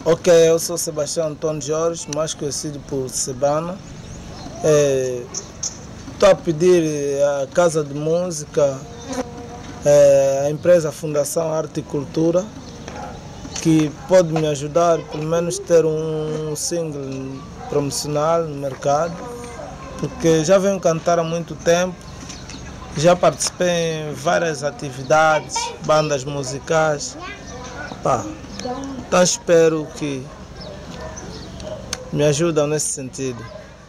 Ok, eu sou Sebastião Antônio Jorge, mais conhecido por Sebana. Estou a pedir à Casa de Música, a empresa Fundação Arte e Cultura, que pode me ajudar, pelo menos ter um single promocional no mercado, porque já venho cantar há muito tempo, já participei em várias atividades, bandas musicais. Então espero que me ajudem nesse sentido.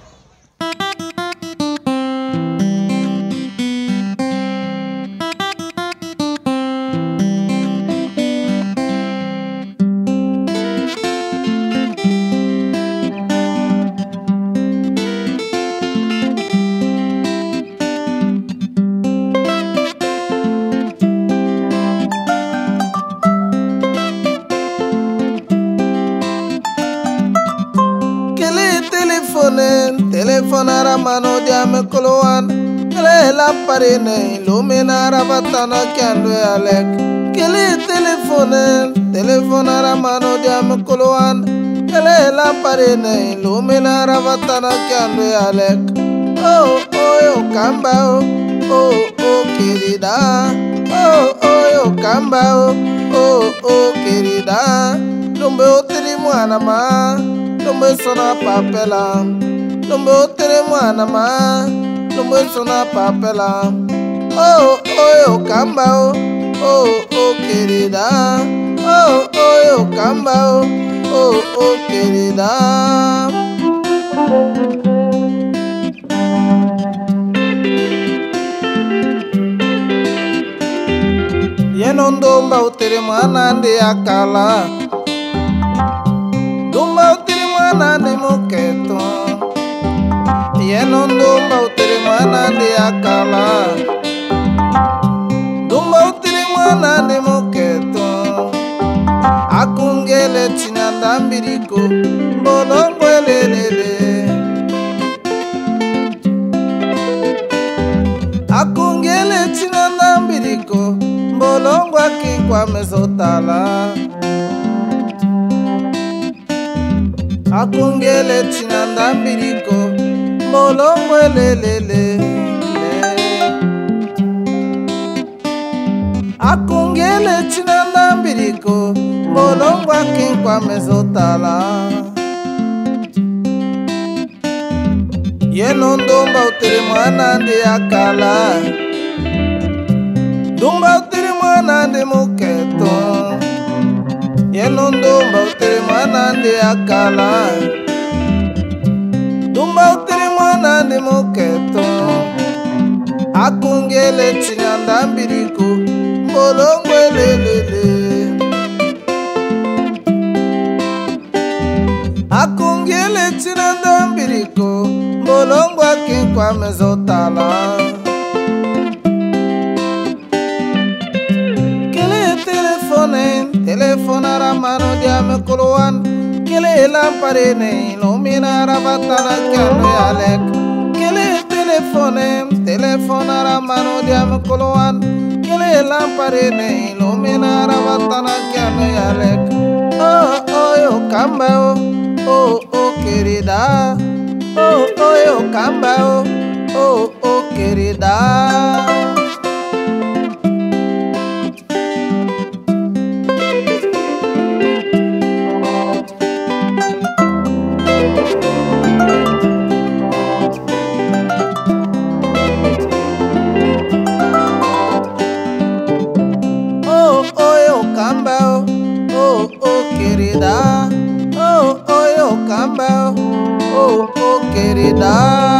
Telefonara mano diame kolowan Kele la parine Illuminara vatana kendo alek Kele telefonara mano diame kolowan Kele la parine Illuminara vatana kendo alek Oh oh yo kamba oh querida Oh yo kamba oh querida Lumbe otiri mwana ma Lumbe sona papela Lumbe otere mwana ma Lumbe sona papela Oh yo kamba oh querida Oh yo kamba oh querida Yenondomba otere mwana ndi akala Dumba otere mwana ndi moketo Yenondomba utere mwana ndi akala Dumba utere mwana ndi moketo Akungele chinyanda mbiriko Mbolongo elelele Akungele chinyanda mbiriko Mbolongo akinkwa mezotala Akungele chinyanda mbiriko Molongo elelele Akungele chinanda mbiriko Molongo akinkwa mezotala Yenondomba utere mwana ndi akala Dumba utere mwana ndi muketo Yenondomba utere mwana ndi akala Dumba utere mwana ndi moketo Akungele chinyanda mbiriko Mbolongo elelele Akungele chinyanda mbiriko Mbolongo akinkwa mezotala Kele telefonara mano diame kolowan Kele lamparene Illuminara vatana kendo alek Kele telefonara mano diame kolowan Kele lamparene Illuminara vatana kendo alek Oh yo kamba oh querida Oh yo kamba oh querida querida Oh yo kamba oh querida